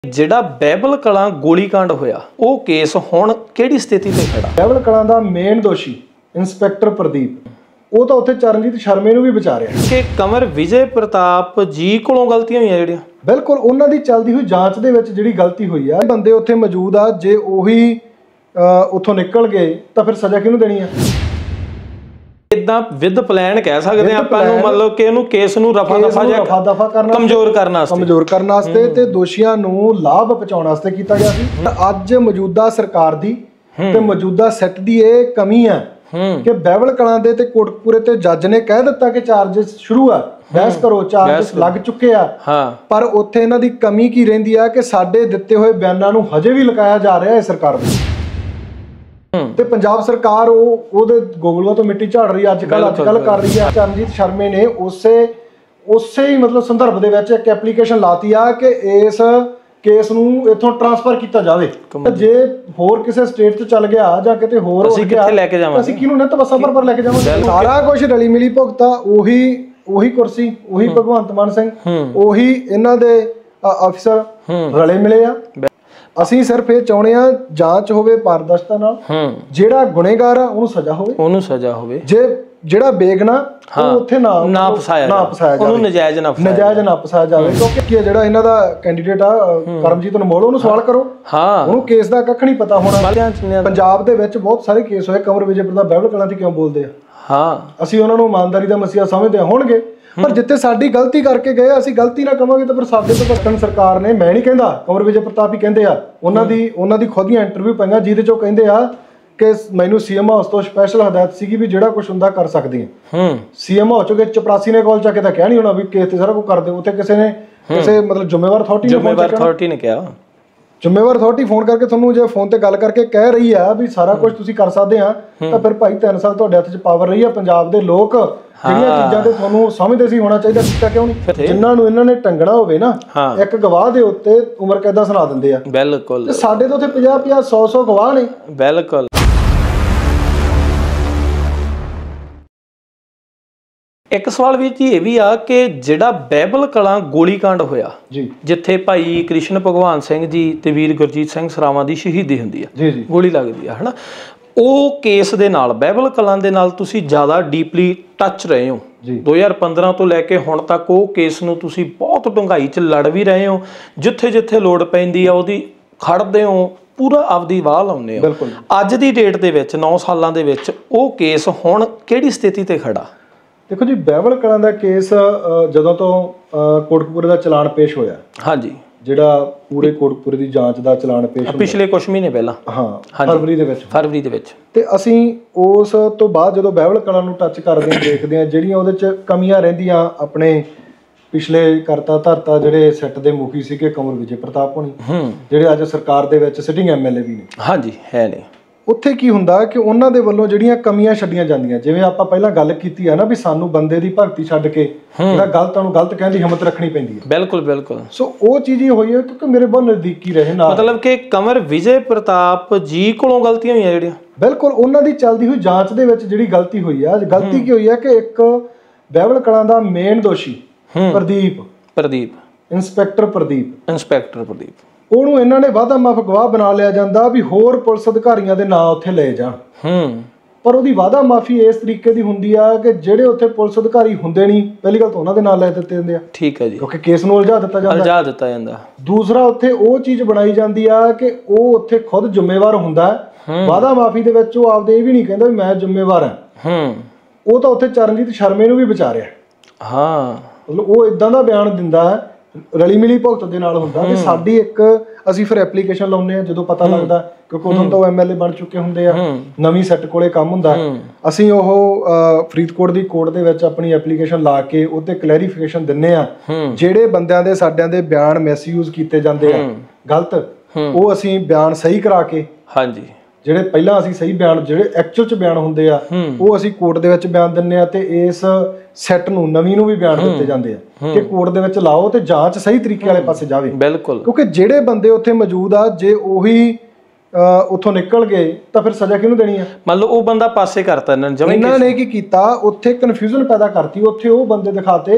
ਜਿਹੜਾ ਬਹਿਬਲ ਕਲਾਂ ਗੋਲੀकांड ਹੋਇਆ ਉਹ ਕੇਸ ਹੁਣ ਕਿਹੜੀ ਸਥਿਤੀ ਤੇ ਖੜਾ? ਬਹਿਬਲ ਕਲਾਂ ਦਾ ਮੇਨ ਦੋਸ਼ੀ ਇੰਸਪੈਕਟਰ ਪ੍ਰਦੀਪ ਉਹ ਤਾਂ ਉੱਥੇ ਚਰਨਜੀਤ ਸ਼ਰਮੇ ਨੂੰ ਵੀ ਵਿਚਾ ਰਿਹਾ ਕਿ ਕੰਵਰ ਵਿਜੇ ਪ੍ਰਤਾਪ ਜੀ ਕੋਲੋਂ ਗਲਤੀਆਂ ਹੋਈਆਂ ਜਿਹੜੀਆਂ ਬਿਲਕੁਲ ਉਹਨਾਂ ਦੀ ਚੱਲਦੀ ਹੋਈ ਜਾਂਚ ਦੇ ਵਿੱਚ ਜਿਹੜੀ ਗਲਤੀ ਹੋਈ ਆ ਬੰਦੇ ਉੱਥੇ ਮੌਜੂਦ ਆ ਜੇ ਉਹੀ ਉੱਥੋਂ ਨਿਕਲ ਗਏ ਤਾਂ ਫਿਰ ਸਜ਼ਾ ਕਿਹਨੂੰ ਦੇਣੀ ਆ? ਇਦਾਂ ਵਿਦ ਪਲਾਨ ਕਹਿ ਸਕਦੇ ਆਪਾਂ ਨੂੰ ਮਤਲਬ ਕਿ ਇਹਨੂੰ ਕੇਸ ਨੂੰ ਰਫਾ ਦਫਾ ਕਰਨਾ ਕਮਜ਼ੋਰ ਕਰਨ ਵਾਸਤੇ ਤੇ ਦੋਸ਼ੀਆਂ ਨੂੰ ਲਾਭ ਪਹੁੰਚਾਉਣ ਵਾਸਤੇ ਕੀਤਾ ਗਿਆ ਸੀ। ਅੱਜ ਮੌਜੂਦਾ ਸਰਕਾਰ ਦੀ ਤੇ ਮੌਜੂਦਾ ਸੈੱਟ ਦੀ ਇਹ ਕਮੀ ਆ ਕਿ ਬਹਿਬਲ ਕਲਾਂ ਦੇ ਤੇ ਕੋਟਕਪੂਰੇ ਤੇ ਜੱਜ ਨੇ ਕਹਿ ਦਿੱਤਾ ਕਿ ਚਾਰजेस ਸ਼ੁਰੂ ਆ, ਬਹਿਸ ਕਰੋ, ਚਾਰजेस ਲੱਗ ਚੁੱਕੇ ਆ, ਪਰ ਉੱਥੇ ਇਹਨਾਂ ਦੀ ਕਮੀ ਕੀ ਰਹਿੰਦੀ ਆ ਕਿ ਸਾਡੇ ਦਿੱਤੇ ਹੋਏ ਬਿਆਨਾਂ ਨੂੰ ਹਜੇ ਵੀ ਲੁਕਾਇਆ ਜਾ ਰਿਹਾ ਹੈ ਸਰਕਾਰ ਵੱਲੋਂ। ਤੇ ਪੰਜਾਬ ਸਰਕਾਰ ਉਹਦੇ ਗੋਗਲੂਆਂ ਤੋਂ ਮਿੱਟੀ ਝਾੜ ਰਹੀ ਅੱਜ ਕੱਲ ਕਰ ਰਹੀ ਹੈ। ਚਰਨਜੀਤ ਸ਼ਰਮੇ ਨੇ ਉਸੇ ਹੀ ਮਤਲਬ ਸੰਦਰਭ ਦੇ ਵਿੱਚ ਇੱਕ ਐਪਲੀਕੇਸ਼ਨ ਲਾਤੀ ਆ ਕਿ ਇਸ ਕੇਸ ਨੂੰ ਇੱਥੋਂ ਟ੍ਰਾਂਸਫਰ ਕੀਤਾ ਜਾਵੇ। ਜੇ ਹੋਰ ਕਿਸੇ ਸਟੇਟ 'ਚ ਚੱਲ ਗਿਆ ਜਾਂ ਕਿਤੇ ਹੋਰ ਅਸੀਂ ਕਿੱਥੇ ਲੈ ਕੇ ਜਾਵਾਂਗੇ? ਅਸੀਂ ਕਿਹਨੂੰ ਨਿੱਤ ਬੱਸਾਂ ਪਰ ਲੈ ਕੇ ਜਾਵਾਂਗੇ? ਸਾਰਾ ਕੁਝ ਰਲੀ ਮਿਲੀ ਭੁਗਤਾ ਉਹੀ ਕੁਰਸੀ, ਉਹੀ ਭਗਵੰਤ ਮਾਨ ਸਿੰਘ, ਉਹੀ ਇਹਨਾਂ ਦੇ ਅਫਸਰ ਰਲੇ ਮਿਲੇ ਆ। ਅਸੀਂ ਸਿਰਫ ਇਹ ਚਾਹੁੰਦੇ ਆ ਜਾਂਚ ਹੋਵੇ ਪਾਰਦਰਸ਼ਤਾ ਨਾਲ, ਜਿਹੜਾ ਗੁਨੇਗਾਰ ਆ ਉਹਨੂੰ ਸਜ਼ਾ ਹੋਵੇ, ਜੇ ਜਿਹੜਾ ਬੇਗਨਾ ਉਹ ਉੱਥੇ ਨਾ ਫਸਾਇਆ ਜਾਵੇ, ਉਹਨੂੰ ਨਜਾਇਜ਼ ਨਾ ਫਸਾਇਆ ਜਾਵੇ। ਕਿਉਂਕਿ ਜਿਹੜਾ ਇਹਨਾਂ ਦਾ ਕੈਂਡੀਡੇਟ ਆ ਕਰਮਜੀਤ ਅਨਮੋਲ, ਉਹਨੂੰ ਸਵਾਲ ਕਰੋ, ਉਹਨੂੰ ਕੇਸ ਦਾ ਕੱਖ ਨਹੀਂ ਪਤਾ ਹੋਣਾ। ਪੰਜਾਬ ਦੇ ਵਿੱਚ ਬਹੁਤ ਸਾਰੇ ਕੇਸ ਹੋਏ, ਕੰਵਰ ਵਿਜੇ ਪ੍ਰਤਾਪ ਬਹਿਬਲ ਕਲਾਂ ਤੇ ਕਿਉਂ ਬੋਲਦੇ ਆ? ਅਸੀਂ ਉਹਨਾਂ ਨੂੰ ਇਮਾਨਦਾਰੀ ਦਾ ਮਸੀਹਾ ਸਮਝਦੇ ਹੋਣਗੇ, ਪਰ ਜਿੱਥੇ ਸਾਡੀ ਗਲਤੀ ਕਰਕੇ ਗਏ ਅਸੀਂ ਗਲਤੀ ਨਾ ਕਵਾਂਗੇ ਤਾਂ ਫਿਰ ਸਾਡੇ ਤੋਂ ਭਟਕਣ ਸਰਕਾਰ ਨੇ, ਮੈਂ ਨਹੀਂ ਕਹਿੰਦਾ, ਕੰਵਰ ਵਿਜੇ ਪ੍ਰਤਾਪ ਹੀ ਕਹਿੰਦੇ ਆ, ਉਹਨਾਂ ਦੀ ਖੁਦ ਦੀਆਂ ਇੰਟਰਵਿਊ ਪਈਆਂ ਜਿਹਦੇ ਚੋਂ ਕਹਿੰਦੇ ਆ ਕਿ ਮੈਨੂੰ ਸੀਐਮ ਹਾਊਸ ਤੋਂ ਸਪੈਸ਼ਲ ਹਦਾਇਤ ਸੀਗੀ ਵੀ ਜਿਹੜਾ ਕੁਝ ਹੁੰਦਾ ਕਰ ਸਕਦੇ ਆ। ਸੀਐਮ ਹਾਊਸ ਚੋਂ ਚਪਰਾਸੀ ਨੇ ਕਾਲ ਚੱਕ ਕੇ ਤਾਂ ਕਹਿ ਨਹੀਂ ਹੋਣਾ ਵੀ ਕੇਸ ਤੇ ਸਾਰਾ ਕੁਝ ਕਰਦੇ, ਉੱਥੇ ਕਿਸੇ ਮਤਲਬ ਜ਼ਿੰਮੇਵਾਰ ਅਥਾਰਟੀ ਨੇ ਕਿਹਾ, ਜ਼ਿੰਮੇਵਾਰ ਅਥਾਰਟੀ ਫੋਨ ਕਰਕੇ ਤੁਹਾਨੂੰ ਜੇ ਫੋਨ ਤੇ ਗੱਲ ਕਰਕੇ ਕਹਿ ਰਹੀ ਆ ਵੀ ਸਾਰਾ ਕੁਝ ਤੁਸੀਂ ਕਰ ਸਕਦੇ ਆ, ਤਾਂ ਫਿਰ ਭਾਈ 3 ਸਾਲ ਤੁਹਾਡੇ ਹੱਥ 'ਚ ਪਾਵਰ ਰਹੀ ਆ। ਪੰਜਾਬ ਦੇ ਲੋਕ ਜਿਹੜੀਆਂ ਚੀਜ਼ਾਂ ਤੇ ਤੁਹਾਨੂੰ ਸਮਝਦੇ ਸੀ ਹੋਣਾ ਚਾਹੀਦਾ, ਕੀਤਾ ਕਿਉਂ ਨਹੀਂ? ਜਿਨ੍ਹਾਂ ਨੂੰ ਇਹਨਾਂ ਨੇ ਟੰਗਣਾ ਹੋਵੇ ਨਾ, ਇੱਕ ਗਵਾਹ ਦੇ ਉੱਤੇ ਉਮਰ ਕੈਦਾਂ ਸੁਣਾ ਦਿੰਦੇ ਆ। ਬਿਲਕੁਲ। ਤੇ ਸਾਡੇ ਤੋਂ ਉੱਥੇ 50 100 ਗਵਾਹ ਨੇ। ਬਿਲਕੁਲ। ਇੱਕ ਸਵਾਲ ਵੀ ਜੀ ਇਹ ਵੀ ਆ ਕਿ ਜਿਹੜਾ ਬਹਿਬਲ ਕਲਾਂ ਗੋਲੀकांड ਹੋਇਆ ਜਿੱਥੇ ਭਾਈ ਕ੍ਰਿਸ਼ਨ ਭਗਵਾਨ ਸਿੰਘ ਜੀ ਤੇ ਵੀਰ ਗੁਰਜੀਤ ਸਿੰਘ ਸਰਾਵਾਂ ਦੀ ਸ਼ਹੀਦੀ ਹੁੰਦੀ ਆ, ਗੋਲੀ ਲੱਗਦੀ ਆ, ਹਨਾ, ਉਹ ਕੇਸ ਦੇ ਨਾਲ ਬਹਿਬਲ ਕਲਾਂ ਦੇ ਨਾਲ ਤੁਸੀਂ ਜ਼ਿਆਦਾ ਡੀਪਲੀ ਟੱਚ ਰਹੇ ਹੋ। 2015 ਤੋਂ ਲੈ ਕੇ ਹੁਣ ਤੱਕ ਉਹ ਕੇਸ ਨੂੰ ਤੁਸੀਂ ਬਹੁਤ ਡੂੰਘਾਈ 'ਚ ਲੜ ਵੀ ਰਹੇ ਹੋ, ਜਿੱਥੇ ਜਿੱਥੇ ਲੋੜ ਪੈਂਦੀ ਆ ਉਹਦੀ ਖੜਦੇ ਹੋ, ਪੂਰਾ ਆਪਦੀ ਵਾਹ ਲਾਉਂਦੇ ਹੋ। ਅੱਜ ਦੀ ਡੇਟ ਦੇ ਵਿੱਚ 9 ਸਾਲਾਂ ਦੇ ਵਿੱਚ ਉਹ ਕੇਸ ਹੁਣ ਕਿਹੜੀ ਸਥਿਤੀ ਤੇ ਖੜਾ? ਦੇਖੋ ਜੀ, ਬਹਿਬਲ ਕਲਾਂ ਦਾ ਕੇਸ ਜਦੋਂ ਤੋਂ ਕੋਟਕਪੂਰੇ ਦਾ ਚਲਾਨ ਪੇਸ਼ ਹੋਇਆ, ਜਿਹੜਾ ਪੂਰੇ ਕੋਟਕਪੂਰੇ ਦੀ ਜਾਂਚ ਦਾ ਚਲਾਨ ਪੇਸ਼ ਹੋਇਆ ਪਿਛਲੇ ਕੁਝ ਮਹੀਨੇ ਪਹਿਲਾਂ, ਫਰਵਰੀ ਦੇ ਵਿੱਚ, ਤੇ ਅਸੀਂ ਉਸ ਤੋਂ ਬਾਅਦ ਜਦੋਂ ਬਹਿਬਲ ਕਲਾਂ ਨੂੰ ਟੱਚ ਕਰਦੇ ਹਾਂ, ਦੇਖਦੇ ਹਾਂ ਜਿਹੜੀਆਂ ਉਹਦੇ 'ਚ ਕਮੀਆਂ ਰਹਿੰਦੀਆਂ। ਆਪਣੇ ਪਿਛਲੇ ਕਰਤਾ ਧਰਤਾ ਜਿਹੜੇ ਸੈੱਟ ਦੇ ਮੁਖੀ ਸੀਗੇ ਕੰਵਰ ਵਿਜੇ ਪ੍ਰਤਾਪ ਹੋਣੀ, ਜਿਹੜੇ ਅੱਜ ਸਰਕਾਰ ਦੇ ਵਿੱਚ ਸਿਟਿੰਗ ਐਮਐਲਏ ਵੀ ਨੇ, ਉੱਥੇ ਕੀ ਹੁੰਦਾ ਕਿ ਉਹਨਾਂ ਦੇ ਵੱਲੋਂ ਜਿਹੜੀਆਂ ਕਮੀਆਂ ਛੱਡੀਆਂ ਜਾਂਦੀਆਂ, ਜਿਵੇਂ ਆਪਾਂ ਪਹਿਲਾਂ ਗੱਲ ਕੀਤੀ ਆ ਨਾ ਵੀ ਸਾਨੂੰ ਬੰਦੇ ਦੀ ਭਗਤੀ ਛੱਡ ਕੇ ਜਿਹੜਾ ਗਲਤ ਨੂੰ ਗਲਤ ਕਹਿਣ ਦੀ ਹਿੰਮਤ ਰੱਖਣੀ ਪੈਂਦੀ ਹੈ। ਬਿਲਕੁਲ। ਸੋ ਉਹ ਚੀਜ਼ ਹੀ ਹੋਈ ਹੈ ਕਿਉਂਕਿ ਮੇਰੇ ਬਹੁਤ ਨਜ਼ਦੀਕੀ ਰਹੇ ਨਾਲ, ਮਤਲਬ ਕਿ ਕੰਵਰ ਵਿਜੇ ਪ੍ਰਤਾਪ ਜੀ ਕੋਲੋਂ ਗਲਤੀਆਂ ਹੋਈਆਂ ਜਿਹੜੀਆਂ, ਬਿਲਕੁਲ ਉਹਨਾਂ ਦੀ ਚੱਲਦੀ ਹੋਈ ਜਾਂਚ ਦੇ ਵਿੱਚ ਜਿਹੜੀ ਗਲਤੀ ਹੋਈ ਆ, ਗਲਤੀ ਕੀ ਹੋਈ ਆ ਕਿ ਇੱਕ ਬਹਿਬਲ ਕਲਾਂ ਦਾ ਮੇਨ ਦੋਸ਼ੀ ਪ੍ਰਦੀਪ ਇੰਸਪੈਕਟਰ ਪ੍ਰਦੀਪ ਉਹਨੂੰ ਇਹਨਾਂ ਨੇ ਵਾਧਾ ਮਾਫ ਗਵਾਹ ਬਣਾ ਲਿਆ ਜਾਂਦਾ ਵੀ ਹੋਰ ਪੁਲਿਸ ਅਧਿਕਾਰੀਆਂ ਦੇ ਨਾਂ ਉੱਥੇ ਲਏ ਜਾਣ। ਪਰ ਉਹਦੀ ਵਾਧਾ ਮਾਫੀ ਇਸ ਤਰੀਕੇ ਦੀ ਹੁੰਦੀ ਆ ਕਿ ਜਿਹੜੇ ਉੱਥੇ ਪੁਲਿਸ ਅਧਿਕਾਰੀ ਹੁੰਦੇ ਨਹੀਂ, ਪਹਿਲੀ ਗੱਲ ਤਾਂ ਉਹਨਾਂ ਦੇ ਨਾਂ ਲੈ ਦਿੱਤੇ ਜਾਂਦੇ ਆ, ਠੀਕ ਹੈ ਜੀ, ਕਿਉਂਕਿ ਕੇਸ ਨੂੰ ਉਲਝਾ ਦਿੱਤਾ ਜਾਂਦਾ। ਦੂਸਰਾ, ਉੱਥੇ ਉਹ ਚੀਜ਼ ਬਣਾਈ ਜਾਂਦੀ ਆ ਕਿ ਉਹ ਉੱਥੇ ਖੁਦ ਜ਼ਿੰਮੇਵਾਰ ਹੁੰਦਾ। ਵਾਧਾ ਮਾਫੀ ਦੇ ਵਿੱਚ ਉਹ ਆਪਦੇ ਇਹ ਵੀ ਨਹੀਂ ਕਹਿੰਦਾ ਵੀ ਮੈਂ ਜ਼ਿੰਮੇਵਾਰ ਹਾਂ, ਉਹ ਤਾਂ ਉੱਥੇ ਚਰਨਜੀਤ ਸ਼ਰਮੇ ਨੂੰ ਵੀ ਵਿਚਾ ਰਿਹਾ। ਮਤਲਬ ਉਹ ਇਦਾਂ ਦਾ ਬਿਆਨ ਦਿੰਦਾ, ਰਲੀ ਮਿਲੀ ਭੁਗਤ ਦੇ ਨਾਲ ਹੁੰਦਾ। ਤੇ ਸਾਡੀ ਅਸੀਂ ਫਿਰ ਐਪਲੀਕੇਸ਼ਨ ਲਾਉਂਦੇ ਆ ਜਦੋਂ ਪਤਾ ਲੱਗਦਾ, ਕਿਉਂਕਿ ਉਦੋਂ ਤਾਂ ਉਹ ਐਮਐਲਏ ਬਣ ਚੁੱਕੇ ਹੁੰਦੇ ਆ, ਨਵੀਂ ਸੈੱਟ ਕੋਲੇ ਕੰਮ ਹੁੰਦਾ। ਅਸੀਂ ਉਹ ਫਰੀਦਕੋਟ ਦੀ ਕੋਰਟ ਦੇ ਵਿੱਚ ਆਪਣੀ ਐਪਲੀਕੇਸ਼ਨ ਲਾ ਕੇ ਉਹਤੇ ਕਲੈਰੀਫਿਕੇਸ਼ਨ ਦਿੰਨੇ ਆ। ਜਿਹੜੇ ਬੰਦਿਆਂ ਦੇ ਸਾਡਿਆਂ ਦੇ ਬਿਆਨ ਮਿਸਯੂਜ਼ ਕੀਤੇ ਜਾਂਦੇ ਆ ਗਲਤ, ਉਹ ਅਸੀਂ ਬਿਆਨ ਸਹੀ ਕਰਾ ਕੇ, ਜਿਹੜੇ ਪਹਿਲਾਂ ਅਸੀਂ ਸਹੀ ਬਿਆਨ ਜਿਹੜੇ ਐਕਚੁਅਲ 'ਚ ਬਿਆਨ ਹੁੰਦੇ ਆ ਉਹ ਅਸੀਂ ਕੋਰਟ ਦੇ ਵਿੱਚ ਬਿਆਨ ਦਿੰਨੇ ਆ, ਤੇ ਇਸ ਸੈੱਟ ਨੂੰ ਨਵੀਂ ਨੂੰ ਵੀ ਬਿਆਨ ਦਿੱਤੇ ਜਾਂਦੇ ਆ ਕਿ ਕੋਰਟ ਦੇ ਵਿੱਚ ਲਾਓ ਤੇ ਜਾਂਚ ਸਹੀ ਤਰੀਕੇ ਵਾਲੇ ਪਾਸੇ ਜਾਵੇ। ਕਿਉਂਕਿ ਜਿਹੜੇ ਬੰਦੇ ਉੱਥੇ ਮੌਜੂਦ ਆ ਜੇ ਉਹੀ ਉੱਥੋਂ ਨਿਕਲ ਗਏ ਤਾਂ ਫਿਰ ਸਜ਼ਾ ਕਿਹਨੂੰ ਦੇਣੀ ਆ? ਮਤਲਬ ਉਹ ਬੰਦਾ ਪਾਸੇ ਕਰਤਾ ਇਹਨਾਂ ਨੇ ਕੀ ਕੀਤਾ, ਉੱਥੇ ਕਨਫਿਊਜ਼ਨ ਪੈਦਾ ਕਰਤੀ। ਉੱਥੇ ਉਹ ਬੰਦੇ ਦਿਖਾਤੇ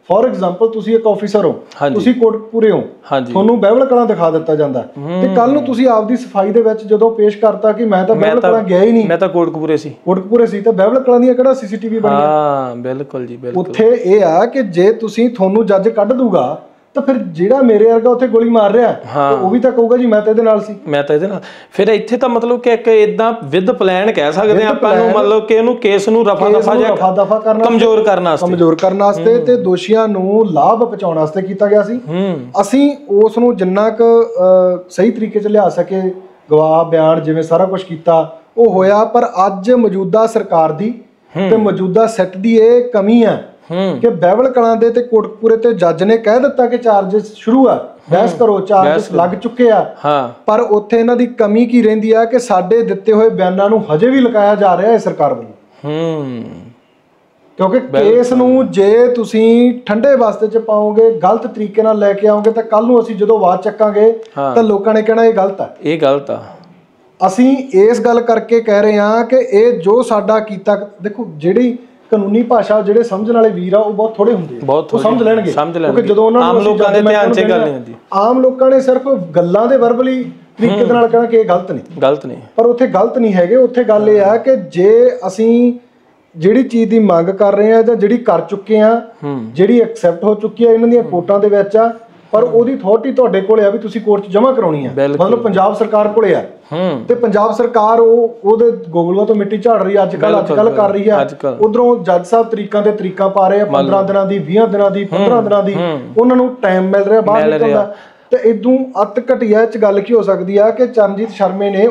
ਫੋਰ ਐਗਜ਼ਾਮਪਲ ਤੁਸੀਂ ਇੱਕ ਆਫੀਸਰ ਹੋ, ਤੁਸੀਂ ਕੋਟਕਪੂਰੇ ਹੋ, ਤੁਹਾਨੂੰ ਬਹਿਬਲ ਕਲਾਂ ਦਿਖਾ ਦਿੱਤਾ ਜਾਂਦਾ ਤੇ ਕੱਲ ਨੂੰ ਤੁਸੀਂ ਆਪਦੀ ਸਫਾਈ ਦੇ ਵਿੱਚ ਜਦੋਂ ਪੇਸ਼ ਕਰਤਾ ਕਿ ਮੈਂ ਤਾਂ ਬਹਿਬਲ ਕਲਾਂ ਗਿਆ ਹੀ ਨਹੀਂ, ਮੈਂ ਤਾਂ ਕੋਟਕਪੂਰੇ ਸੀ ਤਾਂ ਬਹਿਬਲ ਕਲਾਂ ਦੀਆਂ ਕਿਹੜਾ ਸੀਸੀਟੀਵੀ ਬਣੀ? ਹਾਂ ਬਿਲਕੁਲ ਜੀ, ਬਿਲਕੁਲ। ਉੱਥੇ ਇਹ ਆ ਕਿ ਜੇ ਤੁਹਾਨੂੰ ਜੱਜ ਕੱਢ ਦੂਗਾ ਤਾਂ ਫਿਰ ਜਿਹੜਾ ਮੇਰੇ ਵਰਗਾ ਉੱਥੇ ਗੋਲੀ ਮਾਰ ਰਿਹਾ ਉਹ ਵੀ ਤਾਂ ਕਹੂਗਾ ਜੀ ਮੈਂ ਤਾਂ ਇਹਦੇ ਨਾਲ ਸੀ, ਮੈਂ ਤਾਂ ਇਹਦੇ ਨਾਲ। ਫਿਰ ਇੱਥੇ ਤਾਂ ਮਤਲਬ ਕਿ ਇੱਕ ਇਦਾਂ ਵਿਦ ਪਲਾਨ ਕਹਿ ਸਕਦੇ ਆ ਆਪਾਂ ਨੂੰ, ਮਤਲਬ ਕਿ ਇਹਨੂੰ ਕੇਸ ਨੂੰ ਰਫਾ ਦਫਾ ਕਰਨਾ, ਕਮਜ਼ੋਰ ਕਰਨ ਵਾਸਤੇ ਤੇ ਦੋਸ਼ੀਆਂ ਨੂੰ ਲਾਭ ਪਹੁੰਚਾਉਣ ਵਾਸਤੇ ਕੀਤਾ ਗਿਆ ਸੀ। ਅਸੀਂ ਉਸ ਨੂੰ ਜਿੰਨਾ ਕੁ ਸਹੀ ਤਰੀਕੇ 'ਚ ਲਿਆ ਸਕੇ, ਗਵਾਹ ਬਿਆਨ ਜਿਵੇਂ ਸਾਰਾ ਕੁਝ ਕੀਤਾ ਉਹ ਹੋਇਆ। ਪਰ ਅੱਜ ਮੌਜੂਦਾ ਸਰਕਾਰ ਦੀ ਤੇ ਮੌਜੂਦਾ ਸੈੱਟ ਦੀ ਇਹ ਕਮੀ ਹੈ ਕਿ ਬਹਿਬਲ ਕਲਾਂ ਦੇ ਤੇ ਕੋਟਕਪੂਰੇ ਤੇ ਜੱਜ ਨੇ ਕਹਿ ਦਿੱਤਾ ਕਿ ਚਾਰਜਸ ਸ਼ੁਰੂ ਆ, ਬਹਿਸ ਕਰੋ, ਚਾਰਜਸ ਲੱਗ ਚੁੱਕੇ ਆ, ਪਰ ਉੱਥੇ ਇਹਨਾਂ ਦੀ ਕਮੀ ਕੀ ਰਹਿੰਦੀ ਆ ਕਿ ਸਾਡੇ ਦਿੱਤੇ ਹੋਏ ਬਿਆਨਾਂ ਨੂੰ ਹਜੇ ਵੀ ਲੁਕਾਇਆ ਜਾ ਰਿਹਾ ਹੈ ਸਰਕਾਰ ਵੱਲੋਂ। ਕਿਉਂਕਿ ਕੇਸ ਨੂੰ ਜੇ ਤੁਸੀਂ ਠੰਡੇ ਵਾਸਤੇ 'ਚ ਪਾਓਗੇ, ਗਲਤ ਤਰੀਕੇ ਨਾਲ ਲੈ ਕੇ ਆਓਗੇ ਤਾਂ ਕੱਲ ਨੂੰ ਅਸੀਂ ਜਦੋਂ ਆਵਾਜ਼ ਚੱਕਾਂਗੇ ਤਾਂ ਲੋਕਾਂ ਨੇ ਕਹਿਣਾ ਇਹ ਗਲਤ ਆ। ਅਸੀਂ ਇਸ ਗੱਲ ਕਰਕੇ ਕਹਿ ਰਹੇ ਹਾਂ ਕਿ ਇਹ ਜੋ ਸਾਡਾ ਕੀਤਾ, ਦੇਖੋ ਜਿਹੜੀ ਕਾਨੂੰਨੀ ਭਾਸ਼ਾ ਜਿਹੜੇ ਸਮਝਣ ਵਾਲੇ ਵੀਰ ਆ ਉਹ ਬਹੁਤ ਥੋੜੇ ਹੁੰਦੇ ਆ, ਉਹ ਸਮਝ ਲੈਣਗੇ ਕਿਉਂਕਿ ਜਦੋਂ ਉਹਨਾਂ ਨੂੰ ਆਮ ਲੋਕਾਂ ਦੇ ਧਿਆਨ 'ਚ ਗੱਲ ਨਹੀਂ ਹੁੰਦੀ। ਆਮ ਲੋਕਾਂ ਨੇ ਸਿਰਫ ਗੱਲਾਂ ਦੇ ਵਰਬਲੀ ਤਰੀਕੇ ਦੇ ਨਾਲ ਕਹਿਣਾ ਕਿ ਇਹ ਗਲਤ ਨਹੀਂ, ਪਰ ਉੱਥੇ ਗਲਤ ਨਹੀਂ ਹੈਗੇ। ਉੱਥੇ ਗੱਲ ਇਹ ਆ ਕਿ ਜੇ ਅਸੀਂ ਜਿਹੜੀ ਚੀਜ਼ ਦੀ ਮੰਗ ਕਰ ਰਹੇ ਆ ਜਾਂ ਜਿਹੜੀ ਕਰ ਚੁੱਕੇ ਆ, ਜਿਹੜੀ ਐਕਸੈਪਟ ਹੋ ਚੁੱਕੀ ਆ ਇਹਨਾਂ ਦੀਆਂ ਕੋਰਟਾਂ ਦੇ ਵਿੱਚ ਆ, ਪਰ ਉਹਦੀ ਅਥਾਰਟੀ ਤੁਹਾਡੇ ਕੋਲੇ ਆ ਵੀ ਤੁਸੀਂ ਕੋਰਟ 'ਚ ਜਮ੍ਹਾਂ ਕਰਾਉਣੀ ਆ, ਮਤਲਬ ਪੰਜਾਬ ਸਰਕਾਰ ਕੋਲੇ ਆ। ਤੇ ਪੰਜਾਬ ਸਰਕਾਰ ਉਹਦੇ ਗੋਗਲੂਆਂ ਤੋਂ ਮਿੱਟੀ ਝਾੜ ਰਹੀ ਅੱਜ ਕੱਲ ਕਰ ਰਹੀ ਆ। ਉਧਰੋਂ ਜੱਜ ਸਾਹਿਬ ਤਰੀਕਾਂ ਪਾ ਰਹੇ ਆ, 15 ਦਿਨਾਂ ਦੀ, 20 ਦਿਨਾਂ ਦੀ, 15 ਦਿਨਾਂ ਦੀ, ਉਹਨਾਂ ਨੂੰ ਟਾਈਮ ਮਿਲ ਰਿਹਾ ਬਾਹਰ ਨਿਕਲਣ ਦਾ। ਤੇ ਇਦੋਂ ਅੱਤ ਘਟੀਆ ਚ ਗੱਲ ਕੀ ਹੋ ਸਕਦੀ ਆ ਕਿ ਚਰਨਜੀਤ ਸ਼ਰਮੇ ਨੇ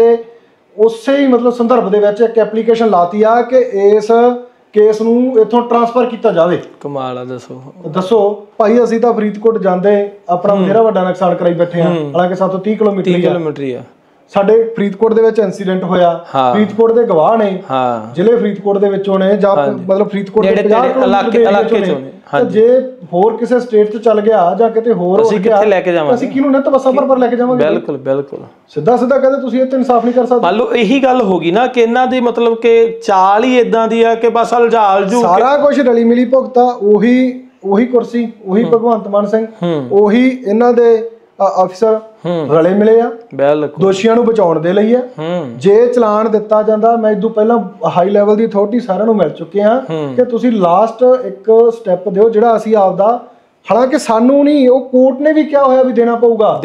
ਉਸੇ ਹੀ ਮਤਲਬ ਸੰਦਰਭ ਦੇ ਵਿੱਚ ਇੱਕ ਐਪਲੀਕੇਸ਼ਨ ਲਾਤੀ ਆ ਕਿ ਇਸ ਕੇਸ ਨੂੰ ਇੱਥੋਂ ਟ੍ਰਾਂਸਫਰ ਕੀਤਾ ਜਾਵੇ। ਕਮਾਲ ਆ। ਦੱਸੋ ਭਾਈ, ਅਸੀਂ ਤਾਂ ਫਰੀਦਕੋਟ ਜਾਂਦੇ ਆਪਣਾ ਬਥੇਰਾ ਵੱਡਾ ਨੁਕਸਾਨ ਕਰਾਈ ਬੈਠੇ ਆ, ਹਾਲਾਂਕਿ ਸਾਤੋਂ 30 ਕਿਲੋਮੀਟਰ ਆ। ਸਾਡੇ ਫਰੀਦਕੋਟ ਦੇ ਵਿੱਚ ਇਨਸੀਡੈਂਟ ਹੋਇਆ, ਫਰੀਦਕੋਟ ਦੇ ਗਵਾਹ ਨੇ, ਜ਼ਿਲ੍ਹੇ ਫਰੀਦਕੋਟ ਦੇ ਵਿੱਚੋਂ ਨੇ ਜਾਂ ਮਤਲਬ ਫਰੀਦਕੋਟ ਦੇ 50 ਇਲਾਕੇ ਚੋਂ ਨੇ। ਜੇ ਹੋਰ ਕਿਸੇ ਸਟੇਟ 'ਚ ਚੱਲ ਗਿਆ ਜਾਂ ਕਿਤੇ ਹੋਰ ਅਸੀਂ ਕਿੱਥੇ ਲੈ ਕੇ ਜਾਵਾਂਗੇ? ਅਸੀਂ ਕਿਹਨੂੰ ਨਿੱਤ ਬੱਸਾਂ ਪਰ ਲੈ ਕੇ ਜਾਵਾਂਗੇ? ਬਿਲਕੁਲ ਸਿੱਧਾ ਕਹਿੰਦੇ ਤੁਸੀਂ ਇੱਥੇ ਇਨਸਾਫ ਨਹੀਂ ਕਰ ਸਕਦੇ। ਮੰਨ ਲਓ ਇਹੀ ਗੱਲ ਹੋ ਗਈ ਨਾ ਕਿ ਇਹਨਾਂ ਦੀ ਮਤਲਬ ਕਿ ਚਾਲ ਹੀ ਇਦਾਂ ਦੀ ਆ ਕਿ ਬਸ ਅਲਝਾਲ ਜੂ ਸਾਰਾ ਕੁਝ ਰਲੀ ਮਿਲੀ ਭੁਗਤਾ, ਉਹੀ ਕੁਰਸੀ, ਉਹੀ ਭਗਵੰਤ ਮਾਨ ਸਿੰਘ, ਉਹੀ ਇਹਨਾਂ ਦੇ ਅਫਸਰ ਰਲੇ ਮਿਲੇ ਆ ਦੋਸ਼ੀਆਂ ਨੂੰ ਬਚਾਉਣ ਦੇ ਲਈ ਆ। ਜੇ ਚਲਾਨ ਦਿੱਤਾ ਜਾਂਦਾ, ਮੈਂ ਇਦੋਂ ਪਹਿਲਾਂ ਹਾਈ ਲੈਵਲ ਦੀ ਅਥਾਰਟੀ ਸਾਰਿਆਂ ਨੂੰ ਮਿਲ ਚੁੱਕੇ ਆ ਕਿ ਤੁਸੀਂ ਲਾਸਟ ਇੱਕ ਸਟੈਪ ਦਿਓ ਜਿਹੜਾ ਅਸੀਂ ਆਪਦਾ, ਹਾਲਾਂਕਿ ਸਾਨੂੰ ਨਹੀਂ, ਉਹ ਕੋਰਟ ਨੇ ਵੀ ਕਿਹਾ ਹੋਇਆ ਵੀ ਦੇਣਾ ਪਊਗਾ।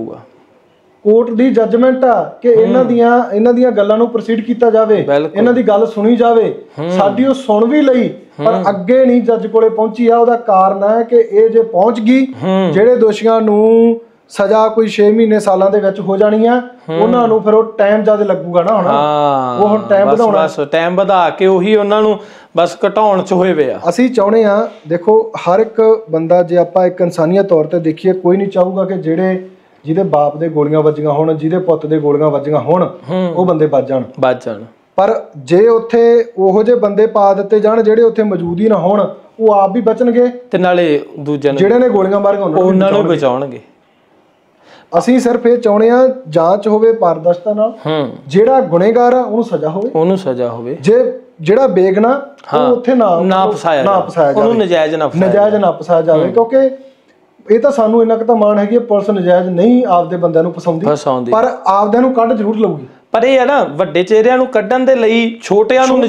ਕੋਰਟ ਦੀ ਜੱਜਮੈਂਟ ਆ ਕਿ ਇਹਨਾਂ ਦੀਆਂ ਗੱਲਾਂ ਨੂੰ ਪ੍ਰੋਸੀਡ ਕੀਤਾ ਜਾਵੇ, ਇਹਨਾਂ ਦੀ ਗੱਲ ਸੁਣੀ ਜਾਵੇ। ਸਾਡੀ ਉਹ ਸੁਣ ਵੀ ਲਈ ਪਰ ਅੱਗੇ ਨਹੀਂ ਜੱਜ ਕੋਲੇ ਪਹੁੰਚੀ ਆ। ਉਹਦਾ ਕਾਰਨ ਹੈ ਕਿ ਇਹ ਜੇ ਪਹੁੰਚ ਗਈ, ਜਿਹੜੇ ਦੋਸ਼ੀਆਂ ਨੂੰ ਸਜ਼ਾ ਕੋਈ 6 ਮਹੀਨੇ ਸਾਲਾਂ ਦੇ ਵਿੱਚ ਹੋ ਜਾਣੀ ਆ, ਉਹਨਾਂ ਨੂੰ ਫਿਰ ਉਹ ਟਾਈਮ ਜ਼ਿਆਦਾ ਲੱਗੂਗਾ ਨਾ। ਹੁਣ ਉਹ ਹੁਣ ਟਾਈਮ ਵਧਾ ਕੇ ਉਹੀ ਉਹਨਾਂ ਨੂੰ ਬਸ ਘਟਾਉਣ 'ਚ ਹੋਏ ਵੇ ਆ। ਅਸੀਂ ਚਾਹੁੰਦੇ ਆ, ਦੇਖੋ ਹਰ ਇੱਕ ਬੰਦਾ, ਜੇ ਆਪਾਂ ਇੱਕ ਇਨਸਾਨੀਅਤ ਤੌਰ ਤੇ ਦੇਖੀਏ, ਕੋਈ ਨਹੀਂ ਚਾਹੂਗਾ ਕਿ ਜਿਹਦੇ ਬਾਪ ਦੇ ਗੋਲੀਆਂ ਵੱਜੀਆਂ ਹੋਣ, ਜਿਹਦੇ ਪੁੱਤ ਦੇ ਗੋਲੀਆਂ ਵੱਜੀਆਂ ਹੋਣ, ਉਹ ਬੰਦੇ ਬਚ ਜਾਣ। ਪਰ ਜੇ ਉੱਥੇ ਉਹੋ ਜਿਹੇ ਬੰਦੇ ਪਾ ਦਿੱਤੇ ਜਾਣ ਜਿਹੜੇ ਉੱਥੇ ਮੌਜੂਦ ਹੀ ਨਾ ਹੋਣ, ਉਹ ਆਪ ਵੀ ਬਚਣਗੇ ਤੇ ਨਾਲੇ ਦੂਜਿਆਂ ਨੂੰ ਜਿਹੜੇ ਨੇ ਗੋਲੀਆਂ ਮਾਰੀਆਂ ਉਹਨਾਂ ਨੂੰ ਬਚਾਉਣਗੇ। ਅਸੀਂ ਸਿਰਫ ਇਹ ਚਾਹੁੰਦੇ ਆ ਜਾਂਚ ਹੋਵੇ ਪਾਰਦਰਸ਼ਤਾ ਨਾਲ, ਜਿਹੜਾ ਗੁਨੇਗਾਰ ਆ ਉਹਨੂੰ ਸਜ਼ਾ ਹੋਵੇ, ਜਿਹੜਾ ਬੇਗਨਾ ਉਹ ਉੱਥੇ ਨਾ ਫਸਾਇਆ ਜਾਵੇ, ਉਹਨੂੰ ਨਜਾਇਜ਼ ਨਾ ਫਸਾਇਆ ਜਾਵੇ। ਕਿਉਂਕਿ ਇਹ ਤਾਂ ਸਾਨੂੰ ਇੰਨਾ ਕੁ ਤਾਂ ਮਾਣ ਹੈਗੀ, ਪੁਲਿਸ ਨਜਾਇਜ਼ ਨਹੀਂ ਆਪਦੇ ਬੰਦਿਆਂ ਨੂੰ ਫਸਾਉਂਦੀ, ਪਰ ਆਪਦਿਆਂ ਨੂੰ ਕੱਢ ਜ਼ਰੂਰ ਲਊਗੀ। ਪਰ ਇਹ ਹੈ ਨਾ, ਵੱਡੇ ਚਿਹਰਿਆਂ ਨੂੰ ਕੱਢਣ ਦੇ ਲਈ ਛੋਟਿਆਂ ਨੂੰ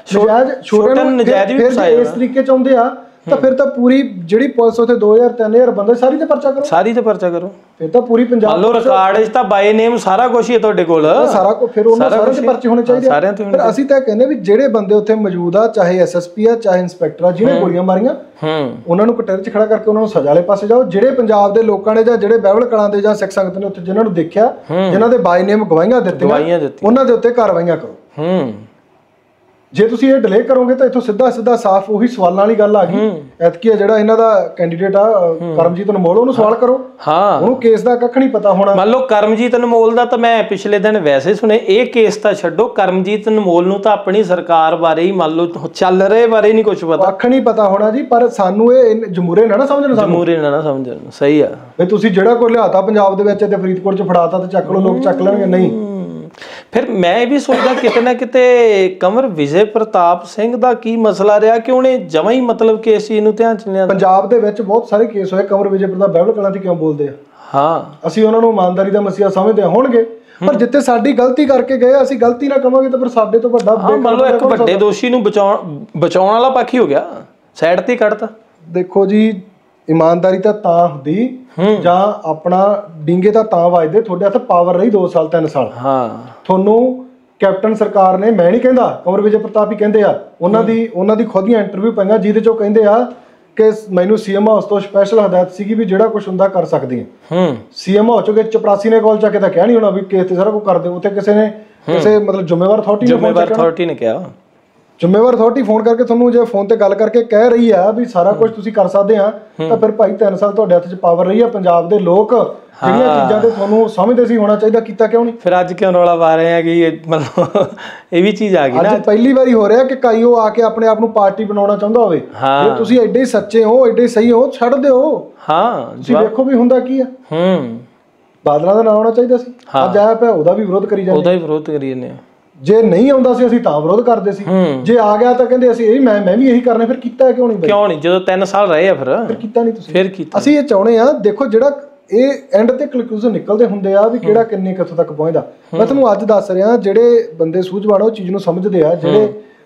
ਨਜਾਇਜ਼ ਵੀ ਫਸਾਇਆ। ਇਸ ਤਰੀਕੇ ਚ ਆਉਂਦੇ ਆ ਤਾਂ ਫਿਰ ਤਾਂ ਪੂਰੀ ਜਿਹੜੀ ਪੁਲਿਸ ਉੱਥੇ 2000-3000 ਬੰਦੇ ਸਾਰੀ ਤੇ ਪਰਚਾ ਕਰੋ। ਫਿਰ ਤਾਂ ਪੂਰੀ ਪੰਜਾਬ ਲੋ ਰਿਕਾਰਡ ਵਿੱਚ ਤਾਂ ਬਾਈ ਨੇਮ ਸਾਰਾ ਕੁਝ ਹੀ ਹੈ ਤੁਹਾਡੇ ਕੋਲ, ਸਾਰਾ ਕੁਝ। ਫਿਰ ਉਹਨਾਂ ਸਾਰਿਆਂ ਦੇ ਪਰਚੇ ਹੋਣੇ ਚਾਹੀਦੇ ਆ। ਫਿਰ ਅਸੀਂ ਤਾਂ ਕਹਿੰਦੇ ਵੀ ਜਿਹੜੇ ਬੰਦੇ ਉੱਥੇ ਮੌਜੂਦ ਆ, ਚਾਹੇ ਐਸਐਸਪੀ ਆ, ਚਾਹੇ ਇੰਸਪੈਕਟਰ ਆ, ਜਿਹਨੇ ਗੋਲੀਆਂ ਮਾਰੀਆਂ, ਉਹਨਾਂ ਨੂੰ ਕਟਹਿਰੇ 'ਚ ਖੜਾ ਕਰਕੇ ਉਹਨਾਂ ਨੂੰ ਸਜ਼ਾ ਵਾਲੇ ਪਾਸੇ ਜਾਓ। ਜਿਹੜੇ ਪੰਜਾਬ ਦੇ ਲੋਕਾਂ ਨੇ ਜਾਂ ਜਿਹੜੇ ਬਹਿਬਲ ਕਲਾਂ ਦੇ ਜਾਂ ਸਿੱਖ ਸੰਗਤ ਨੇ ਉੱਥੇ ਜਿਨ੍ਹਾਂ ਨੂੰ ਦੇਖਿਆ, ਜਿਨ੍ਹਾਂ ਦੇ ਬਾਈ ਨੇਮ ਗਵਾਹੀਆਂ ਦਿੱਤੀਆਂ, ਉਹਨਾਂ ਦੇ ਉੱਤੇ ਕਾਰਵਾਈਆਂ ਕਰੋ। ਜੇ ਤੁਸੀਂ ਇਹ ਡਿਲੇ ਕਰੋਗੇ ਤਾਂ ਇੱਥੋਂ ਸਿੱਧਾ ਸਾਫ਼ ਉਹੀ ਸਵਾਲਾਂ ਵਾਲੀ ਗੱਲ ਆ ਗਈ। ਐਤਕੀ ਜਿਹੜਾ ਇਹਨਾਂ ਦਾ ਕੈਂਡੀਡੇਟ ਆ ਕਰਮਜੀਤ ਅਨਮੋਲ, ਉਹਨੂੰ ਸਵਾਲ ਕਰੋ। ਉਹਨੂੰ ਕੇਸ ਦਾ ਕੱਖ ਨਹੀਂ ਪਤਾ ਹੋਣਾ। ਮੰਨ ਲਓ ਕਰਮਜੀਤ ਅਨਮੋਲ ਦਾ ਤਾਂ ਮੈਂ ਪਿਛਲੇ ਦਿਨ ਵੈਸੇ ਸੁਣੇ, ਇਹ ਕੇਸ ਤਾਂ ਛੱਡੋ, ਕਰਮਜੀਤ ਅਨਮੋਲ ਨੂੰ ਤਾਂ ਆਪਣੀ ਸਰਕਾਰ ਬਾਰੇ ਹੀ ਮੰਨ ਲਓ ਚੱਲ ਰਹੇ ਬਾਰੇ ਨਹੀਂ ਕੁਝ ਪਤਾ, ਕੱਖ ਨਹੀਂ ਪਤਾ ਹੋਣਾ ਜੀ। ਪਰ ਸਾਨੂੰ ਇਹ ਜਮੂਰੇ ਨਾ ਸਮਝਣ, ਸਹੀ ਆ ਵੀ ਤੁਸੀਂ ਜਿਹੜਾ ਕੋਈ ਲਿਆਤਾ ਪੰਜਾਬ ਦੇ ਵਿੱਚ ਤੇ ਫਰੀਦਕੋਟ 'ਚ ਫੜਾਤਾ ਤੇ ਚੱਕ ਲਓ, ਲੋਕ ਚੱਕ ਲੈਣਗੇ। ਨਹੀਂ, ਫਿਰ ਮੈਂ ਇਹ ਵੀ ਸੋਚਦਾ ਕਿਤੇ ਨਾ ਕਿਤੇ ਕੰਵਰ ਵਿਜੇ ਪ੍ਰਤਾਪ ਸਿੰਘ ਦਾ ਕੀ ਮਸਲਾ ਰਿਹਾ ਕਿ ਉਹਨੇ ਜਮਾਂ ਹੀ ਮਤਲਬ ਕਿ ਇਸ ਚੀਜ਼ ਨੂੰ ਧਿਆਨ ਚ ਲਿਆ। ਪੰਜਾਬ ਦੇ ਵਿੱਚ ਬਹੁਤ ਸਾਰੇ ਕੇਸ ਹੋਏ, ਕੰਵਰ ਵਿਜੇ ਪ੍ਰਤਾਪ ਬਾਈਬਲ ਕਲਾਂ ਤੇ ਕਿਉਂ ਬੋਲਦੇ ਆ? ਹਾਂ, ਅਸੀਂ ਉਹਨਾਂ ਨੂੰ ਇਮਾਨਦਾਰੀ ਦਾ ਮਸੀਹਾ ਸਮਝਦੇ ਹੋਣਗੇ, ਪਰ ਜਿੱਥੇ ਸਾਡੀ ਗਲਤੀ ਕਰਕੇ ਗਏ ਅਸੀਂ ਗਲਤੀ ਨਾ ਕਵਾਂਗੇ ਤਾਂ ਫਿਰ ਸਾਡੇ ਤੋਂ ਵੱਡਾ ਮੰਨ ਲਓ ਇੱਕ ਵੱਡੇ ਦੋਸ਼ੀ ਨੂੰ ਬਚਾਉਣ ਵਾਲਾ ਪੱਖ ਹੀ ਹੋ ਗਿਆ, ਸਾਈਡ ਤੇ ਕੱਢਤਾ। ਦੇਖੋ ਜੀ, ਇਮਾਨਦਾਰੀ ਤਾਂ ਹੁੰਦੀ ਜਾਂ ਆਪਣਾ ਡਿੰਗੇ ਤਾਂ ਵੱਜਦੇ, ਤੁਹਾਡੇ ਹੱਥ ਪਾਵਰ ਰਹੀ 2 ਸਾਲ 3 ਸਾਲ। ਹਾਂ, ਤੁਹਾਨੂੰ ਕੈਪਟਨ ਸਰਕਾਰ ਨੇ, ਮੈਂ ਨਹੀਂ ਕਹਿੰਦਾ, ਕੰਵਰ ਵਿਜੇ ਪ੍ਰਤਾਪ ਹੀ ਕਹਿੰਦੇ ਆ, ਉਹਨਾਂ ਦੀ ਖੁਦ ਦੀਆਂ ਇੰਟਰਵਿਊ ਪਈਆਂ ਜਿਹਦੇ ਚੋਂ ਕਹਿੰਦੇ ਆ ਕਿ ਮੈਨੂੰ ਸੀਐਮ ਹਾਊਸ ਤੋਂ ਸਪੈਸ਼ਲ ਹਦਾਇਤ ਸੀਗੀ ਵੀ ਜਿਹੜਾ ਕੁਝ ਹੁੰਦਾ ਕਰ ਸਕਦੇ ਆ। ਸੀਐਮ ਹਾਊਸ ਚੋਂ ਚਪੜਾਸੀ ਨੇ ਕਾਲ ਚੱਕ ਕੇ ਤਾਂ ਕਹਿ ਨਹੀਂ ਹੋਣਾ ਵੀ ਕੇਸ ਤੇ ਸਾਰਾ ਕੁਝ ਕਰ ਦਿਓ, ਉੱਥੇ ਕਿਸੇ ਮਤਲਬ ਜ਼ਿੰਮੇਵਾਰ ਅਥਾਰਟੀ ਨੇ ਕਿਹਾ, ਜ਼ਿੰਮੇਵਾਰ ਅਥਾਰਟੀ ਫੋਨ ਕਰਕੇ ਤੁਹਾਨੂੰ ਜੇ ਫੋਨ ਤੇ ਗੱਲ ਕਰਕੇ ਕਹਿ ਰਹੀ ਆ ਵੀ ਸਾਰਾ ਕੁਝ ਤੁਸੀਂ ਕਰ ਸਕਦੇ ਆ, ਤਾਂ ਫਿਰ ਭਾਈ 3 ਸਾਲ ਤੁਹਾਡੇ ਹੱਥ 'ਚ ਪਾਵਰ ਰਹੀ ਆ। ਪੰਜਾਬ ਦੇ ਲੋਕ ਜਿਹੜੀਆਂ ਚੀਜ਼ਾਂ ਤੇ ਤੁਹਾਨੂੰ ਸਮਝਦੇ ਸੀ ਹੋਣਾ ਚਾਹੀਦਾ, ਕੀਤਾ ਕਿਉਂ ਨਹੀਂ? ਫਿਰ ਅੱਜ ਕਿਉਂ ਰੌਲਾ ਪਾ ਰਹੇ ਆ ਕਿ ਮਤਲਬ ਇਹ ਵੀ ਚੀਜ਼ ਆ ਗਈ ਨਾ। ਅੱਜ ਪਹਿਲੀ ਵਾਰੀ ਹੋ ਰਿਹਾ ਕਿ ਕਾਈਓ ਆ ਕੇ ਆਪਣੇ ਆਪ ਨੂੰ ਪਾਰਟੀ ਬਣਾਉਣਾ ਚਾਹੁੰਦਾ ਹੋਵੇ। ਜੇ ਤੁਸੀਂ ਐਡੇ ਹੀ ਸੱਚੇ ਹੋ, ਐਡੇ ਸਹੀ ਹੋ, ਛੱਡ ਦਿਓ। ਹਾਂ, ਤੁਸੀਂ ਵੇਖੋ ਵੀ ਹੁੰਦਾ ਕੀ ਆ। ਬਾਦਲਾਂ ਦਾ ਨਾਂ ਆਉਣਾ ਚਾਹੀਦਾ ਸੀ, ਅੱਜ ਆਇਆ ਪਿਆ ਉਹਦਾ ਵੀ ਵਿਰੋਧ ਕਰੀ ਜਾਂਦੇ, ਉਹਦਾ ਵੀ ਵਿਰੋਧ ਕਰੀ ਜਾਂਦੇ ਆ। ਜੇ ਨਹੀਂ ਆਉਂਦਾ ਸੀ ਅਸੀਂ ਤਾਂ ਵਿਰੋਧ ਕਰਦੇ ਸੀ, ਜੇ ਆ ਗਿਆ ਤਾਂ ਕਹਿੰਦੇ ਅਸੀਂ ਮੈਂ ਵੀ ਇਹੀ ਕਰਨਾ। ਫਿਰ ਕੀਤਾ ਕਿਉਂ ਨਹੀਂ? ਕਿਉਂ ਨਹੀਂ? ਜਦੋਂ 3 ਸਾਲ ਰਹੇ ਆ ਫਿਰ ਕੀਤਾ ਨਹੀਂ ਤੁਸੀਂ। ਫਿਰ ਕੀਤਾ। ਅਸੀਂ ਇਹ ਚਾਹੁੰਦੇ ਆ, ਦੇਖੋ ਜਿਹੜਾ ਇਹ ਐਂਡ ਤੇ ਕਨਕਲੂਜਨ ਨਿਕਲਦੇ ਹੁੰਦੇ ਆ ਵੀ ਕਿਹੜਾ ਕਿੰਨੇ ਕਿੱਥੋਂ ਤੱਕ ਪਹੁੰਚਦਾ। ਮੈਂ ਤੁਹਾਨੂੰ ਅੱਜ ਦੱਸ ਰਿਹਾ, ਜਿਹੜੇ ਬੰਦੇ ਸੂਝਵਾਨ ਉਹ ਚੀਜ਼ ਨੂੰ ਸਮਝਦੇ ਆ, ਜਿਹੜੇ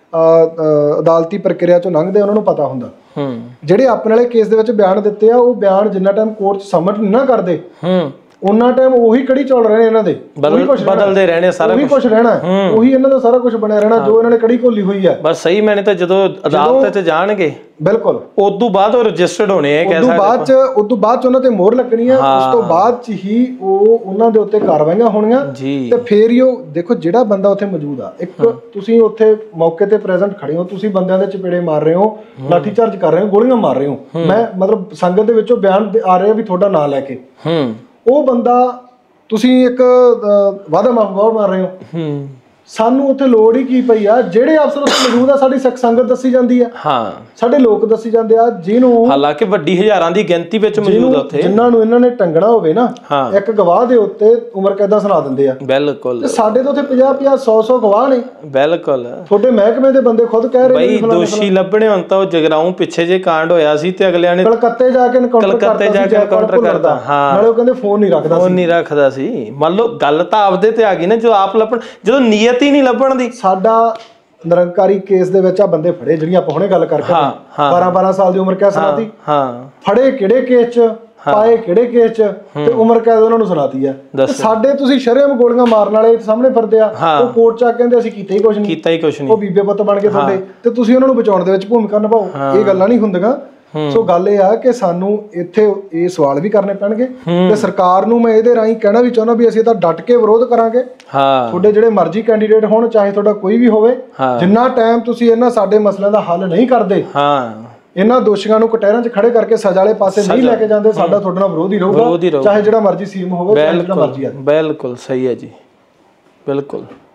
ਅਦਾਲਤੀ ਪ੍ਰਕਿਰਿਆ ਚੋਂ ਲੰਘਦੇ ਉਹਨਾਂ ਨੂੰ ਪਤਾ ਹੁੰਦਾ। ਜਿਹੜੇ ਆਪਣੇ ਵਾਲੇ ਕੇਸ ਦੇ ਵਿੱਚ ਬਿਆਨ ਦਿੱਤੇ ਆ, ਉਹ ਬਿਆਨ ਜਿੰਨਾ ਟਾਈਮ ਕੋਰਟ 'ਚ ਸਬਮਿਟ ਨਾ ਕਰਦੇ ਉਹਨਾਂ ਟਾਈਮ ਉਹੀ ਕੜੀ ਚੌਲ ਰਹਿਣੇ, ਇਹਨਾਂ ਦੇ ਬਦਲਦੇ ਰਹਿਣੇ, ਸਾਰਾ ਕੁਝ ਰਹਿਣਾ, ਉਹੀ ਇਹਨਾਂ ਦਾ ਸਾਰਾ ਕੁਝ ਬਣਿਆ ਰਹਿਣਾ ਜੋ ਇਹਨਾਂ ਨੇ ਕੜੀ ਘੋਲੀ ਹੋਈ ਹੈ। ਬਸ ਸਹੀ ਮੈਨੇ ਤਾਂ ਜਦੋਂ ਅਦਾਲਤ 'ਚ ਜਾਣਗੇ ਬਿਲਕੁਲ ਉਦੋਂ ਬਾਅਦ ਉਹ ਰਜਿਸਟਰਡ ਹੋਣੇ ਆ, ਉਦੋਂ ਬਾਅਦ 'ਚ ਉਹਨਾਂ ਤੇ ਮੋਹਰ ਲੱਗਣੀ ਆ, ਉਸ ਤੋਂ ਬਾਅਦ 'ਚ ਹੀ ਉਹਨਾਂ ਦੇ ਉੱਤੇ ਕਾਰਵਾਈਆਂ ਹੋਣੀਆਂ ਤੇ ਫੇਰ ਹੀ ਉਹ ਦੇਖੋ ਜਿਹੜਾ ਬੰਦਾ ਉੱਥੇ ਮੌਜੂਦ ਆ। ਇੱਕ ਤੁਸੀਂ ਉੱਥੇ ਮੌਕੇ ਤੇ ਪ੍ਰੈਜ਼ੈਂਟ ਖੜੇ ਹੋ, ਤੁਸੀਂ ਬੰਦਿਆਂ ਦੇ ਚਪੇੜੇ ਮਾਰ ਰਹੇ ਹੋ, ਲਾਠੀ ਚਾਰਜ ਕਰ ਰਹੇ ਹੋ, ਗੋਲੀਆਂ ਮਾਰ ਰਹੇ ਹੋ। ਮੈਂ ਮਤਲਬ ਸੰਗਤ ਦੇ ਵਿੱਚੋਂ ਬਿਆਨ ਆ ਰਹੇ ਆ ਵੀ ਤੁਹਾਡਾ ਨਾਂ ਲੈ ਕੇ, ਉਹ ਬੰਦਾ ਤੁਸੀਂ ਇੱਕ ਵਾਅਦਾ ਮਾਰ ਰਹੇ ਹੋ। ਸਾਨੂੰ ਉੱਥੇ ਲੋੜ ਹੀ ਕੀ ਪਈ ਆ? ਜਿਹੜੇ ਅਫਸਰ ਉੱਥੇ ਮੌਜੂਦ ਆ, ਸਾਡੀ ਸਿੱਖ ਸੰਗਤ ਦੱਸੀ ਜਾਂਦੀ ਆ, ਸਾਡੇ ਲੋਕ ਦੱਸੀ ਜਾਂਦੇ ਆ, ਜਿਹਨੂੰ ਹਾਲਾਂਕਿ ਵੱਡੀ ਹਜ਼ਾਰਾਂ ਦੀ ਗਿਣਤੀ ਵਿੱਚ ਮੌਜੂਦ ਆ ਉੱਥੇ, ਜਿਨ੍ਹਾਂ ਨੂੰ ਇਹਨਾਂ ਨੇ ਟੰਗਣਾ ਹੋਵੇ ਨਾ, ਇੱਕ ਗਵਾਹ ਦੇ ਉੱਤੇ ਉਮਰ ਕੈਦਾਂ ਸੁਣਾ ਦਿੰਦੇ ਆ। ਬਿਲਕੁਲ। ਤੇ ਸਾਡੇ ਤੋਂ ਉੱਥੇ 50-50 100-100 ਗਵਾਹ ਨੇ। ਬਿਲਕੁਲ। ਤੁਹਾਡੇ ਮਹਿਕਮੇ ਦੇ ਬੰਦੇ ਖੁਦ ਕਹਿ ਰਹੇ ਨੇ ਦੋਸ਼ੀ ਲੱਭਣੇ ਹੁਣ ਤਾਂ ਉਹ ਜਗਰਾਉਂ ਪਿੱਛੇ ਜੇ ਕਾਂਡ ਹੋਇਆ ਸੀ ਤੇ ਅਗਲਿਆਂ ਨੇ ਕਲਕੱਤੇ ਜਾ ਕੇ ਐਨਕਾਊਂਟਰ ਕਰਦਾ। ਨਾਲੇ ਉਹ ਕਹਿੰਦੇ ਫੋਨ ਨਹੀਂ ਰੱਖਦਾ ਸੀ। ਮੰਨ ਲਓ ਗੱਲ ਤਾਂ ਆਪਦੇ ਤੇ ਆ ਗਈ ਨਾ, ਜੋ ਆਪ ਲੱਭਣ, ਜਦੋਂ ਨੀਅਤ ਹੀ ਨਹੀਂ ਲੱਭਣ ਦੀ। ਸਾਡਾ ਨਿਰੰਕਾਰੀ ਕੇਸ ਦੇ ਵਿੱਚ ਆ ਬੰਦੇ ਫੜੇ, ਜਿਹੜੀਆਂ ਆਪਾਂ ਹੁਣੇ ਗੱਲ ਕਰਕੇ 12-12 ਸਾਲ ਦੀ ਉਮਰ ਕੈਦ ਸੁਣਾਤੀ। ਫੜੇ ਕਿਹੜੇ ਕੇਸ 'ਚ, ਪਾਏ ਕਿਹੜੇ ਕੇਸ 'ਚ, ਤੇ ਉਮਰ ਕੈਦ ਉਹਨਾਂ ਨੂੰ ਸੁਣਾਤੀ ਆ। ਸਾਡੇ ਤੁਸੀਂ ਸ਼ਰੇਆਮ ਗੋਲੀਆਂ ਮਾਰਨ ਵਾਲੇ ਸਾਹਮਣੇ ਫਿਰਦੇ ਆ, ਉਹ ਕੋਰਟ 'ਚ ਆ ਕਹਿੰਦੇ ਅਸੀਂ ਕੀਤਾ ਹੀ ਕੁਝ ਨਹੀਂ, ਉਹ ਬੀਬੇ ਪੁੱਤ ਬਣ ਕੇ ਤੁਹਾਡੇ, ਤੇ ਤੁਸੀਂ ਉਹਨਾਂ ਨੂੰ ਬਚਾਉਣ ਦੇ ਵਿੱਚ ਭੂਮਿਕਾ ਨਿਭਾਓ। ਇਹ ਗੱਲਾਂ ਨਹੀਂ ਹੁੰਦੀਆਂ। ਸੋ ਗੱਲ ਇਹ ਆ ਕਿ ਸਾਨੂੰ ਇੱਥੇ ਇਹ ਸਵਾਲ ਵੀ ਕਰਨੇ ਪੈਣਗੇ ਤੇ ਸਰਕਾਰ ਨੂੰ ਮੈਂ ਇਹਦੇ ਰਾਹੀਂ ਕਹਿਣਾ ਵੀ ਚਾਹੁੰਦਾ ਵੀ ਅਸੀਂ ਤਾਂ ਡਟ ਕੇ ਵਿਰੋਧ ਕਰਾਂਗੇ। ਤੁਹਾਡੇ ਜਿਹੜੇ ਮਰਜ਼ੀ ਕੈਂਡੀਡੇਟ ਹੋਣ, ਚਾਹੇ ਤੁਹਾਡਾ ਕੋਈ ਵੀ ਹੋਵੇ, ਜਿੰਨਾ ਟਾਈਮ ਤੁਸੀਂ ਇਹਨਾਂ ਸਾਡੇ ਮਸਲਿਆਂ ਦਾ ਹੱਲ ਨਹੀਂ ਕਰਦੇ, ਇਹਨਾਂ ਦੋਸ਼ੀਆਂ ਨੂੰ ਕਟਹਿਰਿਆਂ 'ਚ ਖੜੇ ਕਰਕੇ ਸਜ਼ਾ ਵਾਲੇ ਪਾਸੇ ਨਹੀਂ ਲੈ ਕੇ ਜਾਂਦੇ, ਸਾਡਾ ਤੁਹਾਡੇ ਨਾਲ ਵਿਰੋਧ ਹੀ ਰਹੂਗਾ, ਚਾਹੇ ਜਿਹੜਾ ਮਰਜ਼ੀ ਸੀਐਮ ਹੋਵੇ, ਚਾਹੇ ਜਿਹੜਾ ਮਰਜ਼ੀ ਆ। ਬਿਲਕੁਲ ਸਹੀ ਹੈ ਜੀ, ਬਿਲਕੁਲ।